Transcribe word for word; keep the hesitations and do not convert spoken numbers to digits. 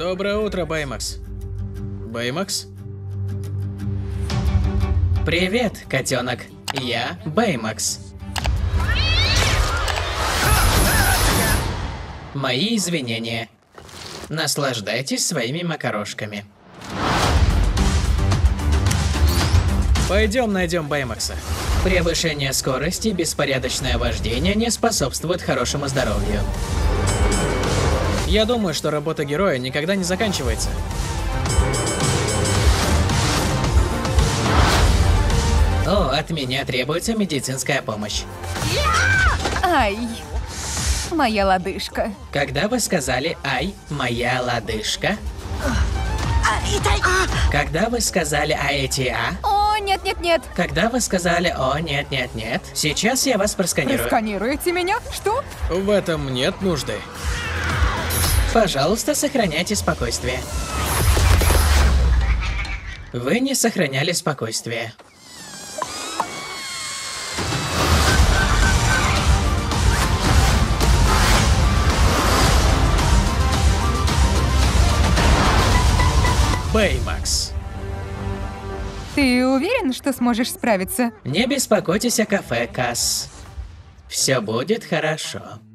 Доброе утро, Бэймакс. Бэймакс? Привет, котенок. Я Бэймакс. Мои извинения. Наслаждайтесь своими макарошками. Пойдем найдем Бэймакса. Превышение скорости и беспорядочное вождение не способствуют хорошему здоровью. Я думаю, что работа героя никогда не заканчивается. О, от меня требуется медицинская помощь. Ай, моя лодыжка. Когда вы сказали «Ай, моя лодыжка»? Когда вы сказали «Ай-ти-а»? О, нет-нет-нет. Когда вы сказали «О, нет-нет-нет»? Сейчас я вас просканирую. Просканируете меня? Что? В этом нет нужды. Пожалуйста, сохраняйте спокойствие. Вы не сохраняли спокойствие. Бэймакс. Ты уверен, что сможешь справиться? Не беспокойтесь о кафе, Касс. Все будет хорошо.